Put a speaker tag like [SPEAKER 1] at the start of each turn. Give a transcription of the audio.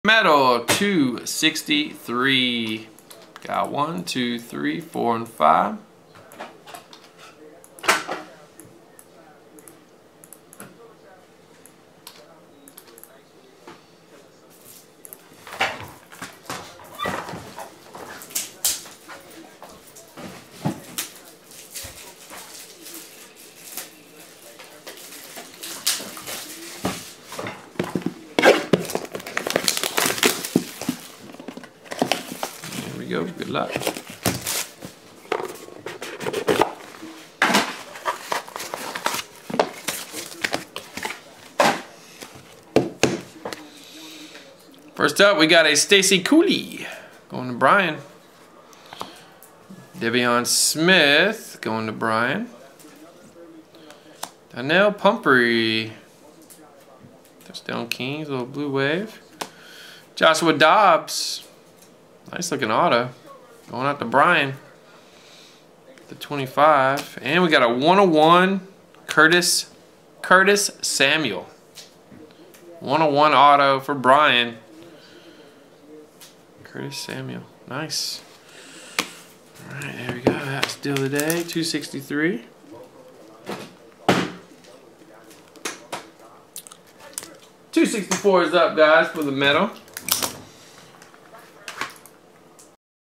[SPEAKER 1] Metal 263. Got 1, 2, 3, 4, and 5. Go. Good luck. First up, we got a Stacy Cooley going to Brian. Devion Smith going to Brian. Donnell Pumphrey. Touchdown Kings, little blue wave. Joshua Dobbs. Nice looking auto. Going out to Brian. The 25. And we got a 101 Curtis Samuel. 101 auto for Brian. Curtis Samuel. Nice. Alright, there we go. That's deal of the day. 263. $264 is up, guys, for the metal.